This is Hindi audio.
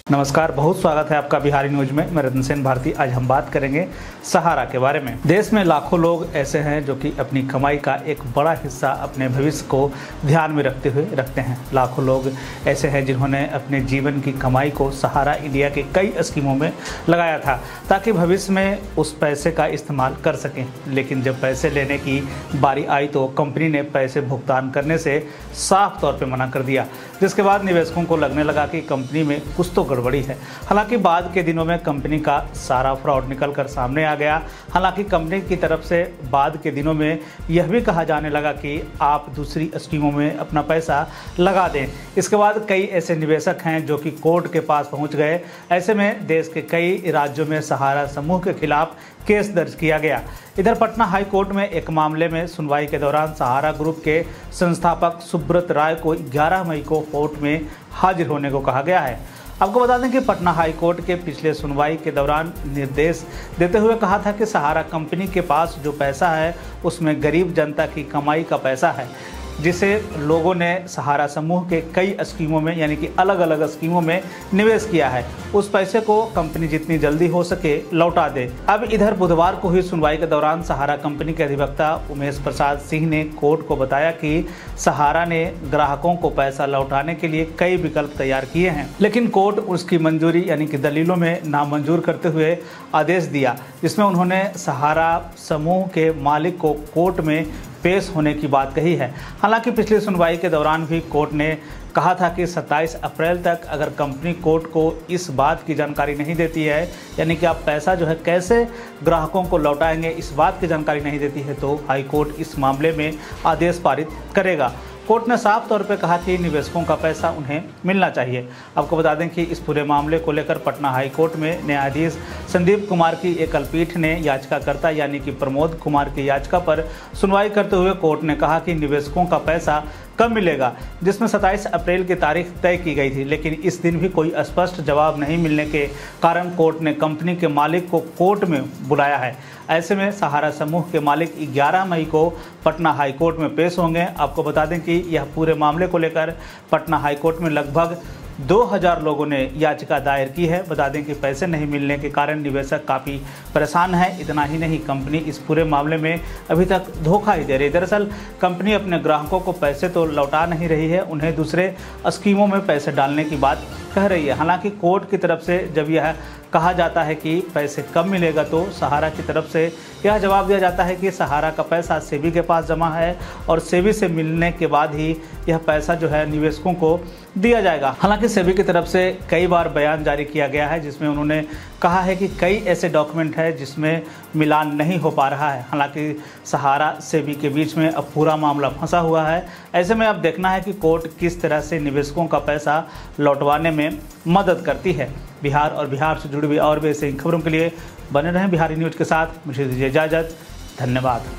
नमस्कार, बहुत स्वागत है आपका बिहारी न्यूज में। मैं रतन सेन भारती। आज हम बात करेंगे सहारा के बारे में। देश में लाखों लोग ऐसे हैं जो कि अपनी कमाई का एक बड़ा हिस्सा अपने भविष्य को ध्यान में रखते हुए रखते हैं। लाखों लोग ऐसे हैं जिन्होंने अपने जीवन की कमाई को सहारा इंडिया के कई स्कीमों में लगाया था ताकि भविष्य में उस पैसे का इस्तेमाल कर सकें। लेकिन जब पैसे लेने की बारी आई तो कंपनी ने पैसे भुगतान करने से साफ तौर पर मना कर दिया, जिसके बाद निवेशकों को लगने लगा कि कंपनी में कुछ तो गड़बड़ी है। हालांकि बाद के दिनों में कंपनी का सारा फ्रॉड निकलकर सामने आ गया। हालांकि कंपनी की तरफ से बाद के दिनों में यह भी कहा जाने लगा कि आप दूसरी स्कीमों में अपना पैसा लगा दें। इसके बाद कई ऐसे निवेशक हैं जो कि कोर्ट के पास पहुंच गए। ऐसे में देश के कई राज्यों में सहारा समूह के खिलाफ केस दर्ज किया गया। इधर पटना हाई कोर्ट में एक मामले में सुनवाई के दौरान सहारा ग्रुप के संस्थापक सुब्रत राय को 11 मई को कोर्ट में हाजिर होने को कहा गया है। आपको बता दें कि पटना हाई कोर्ट के पिछले सुनवाई के दौरान निर्देश देते हुए कहा था कि सहारा कंपनी के पास जो पैसा है उसमें गरीब जनता की कमाई का पैसा है, जिसे लोगों ने सहारा समूह के कई स्कीमों में यानी कि अलग अलग स्कीमों में निवेश किया है। उस पैसे को कंपनी जितनी जल्दी हो सके लौटा दे। अब इधर बुधवार को हुई सुनवाई के दौरान सहारा कंपनी के अधिवक्ता उमेश प्रसाद सिंह ने कोर्ट को बताया कि सहारा ने ग्राहकों को पैसा लौटाने के लिए कई विकल्प तैयार किए हैं, लेकिन कोर्ट उसकी मंजूरी यानी कि दलीलों में नामंजूर करते हुए आदेश दिया, जिसमें उन्होंने सहारा समूह के मालिक को कोर्ट में पेश होने की बात कही है। हालांकि पिछली सुनवाई के दौरान भी कोर्ट ने कहा था कि 27 अप्रैल तक अगर कंपनी कोर्ट को इस बात की जानकारी नहीं देती है, यानी कि आप पैसा जो है कैसे ग्राहकों को लौटाएंगे, इस बात की जानकारी नहीं देती है, तो हाई कोर्ट इस मामले में आदेश पारित करेगा। कोर्ट ने साफ तौर पर कहा कि निवेशकों का पैसा उन्हें मिलना चाहिए। आपको बता दें कि इस पूरे मामले को लेकर पटना हाई कोर्ट में न्यायाधीश संदीप कुमार की एकल पीठ ने याचिकाकर्ता यानी कि प्रमोद कुमार की याचिका पर सुनवाई करते हुए कोर्ट ने कहा कि निवेशकों का पैसा कब मिलेगा, जिसमें 27 अप्रैल की तारीख तय की गई थी, लेकिन इस दिन भी कोई स्पष्ट जवाब नहीं मिलने के कारण कोर्ट ने कंपनी के मालिक को कोर्ट में बुलाया है। ऐसे में सहारा समूह के मालिक 11 मई को पटना हाई कोर्ट में पेश होंगे। आपको बता दें कि यह पूरे मामले को लेकर पटना हाई कोर्ट में लगभग 2000 लोगों ने याचिका दायर की है। बता दें कि पैसे नहीं मिलने के कारण निवेशक काफ़ी परेशान है। इतना ही नहीं, कंपनी इस पूरे मामले में अभी तक धोखा ही दे रही है। दरअसल कंपनी अपने ग्राहकों को पैसे तो लौटा नहीं रही है, उन्हें दूसरे स्कीमों में पैसे डालने की बात कह रही है। हालांकि कोर्ट की तरफ से जब यह कहा जाता है कि पैसे कब मिलेगा तो सहारा की तरफ से यह जवाब दिया जाता है कि सहारा का पैसा सेबी के पास जमा है और सेबी से मिलने के बाद ही यह पैसा जो है निवेशकों को दिया जाएगा। हालांकि सेबी की तरफ से कई बार बयान जारी किया गया है जिसमें उन्होंने कहा है कि कई ऐसे डॉक्यूमेंट है जिसमें मिलान नहीं हो पा रहा है। हालांकि सहारा सेबी के बीच में अब पूरा मामला फंसा हुआ है। ऐसे में अब देखना है कि कोर्ट किस तरह से निवेशकों का पैसा लौटवाने में मदद करती है। बिहार और बिहार से जुड़ी हुई और भी ऐसी खबरों के लिए बने रहें बिहारी न्यूज के साथ। मुझे दीजिए इजाज़त। धन्यवाद।